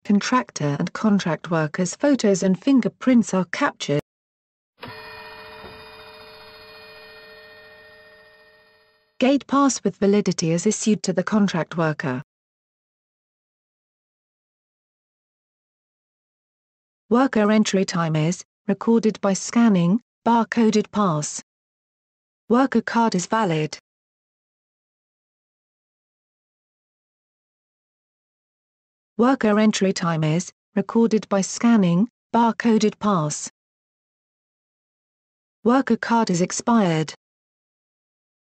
Contractor and contract workers' photos and fingerprints are captured. Gate pass with validity is issued to the contract worker. Worker entry time is recorded by scanning barcoded pass. Worker card is valid. Worker entry time is recorded by scanning barcoded pass. Worker card is expired.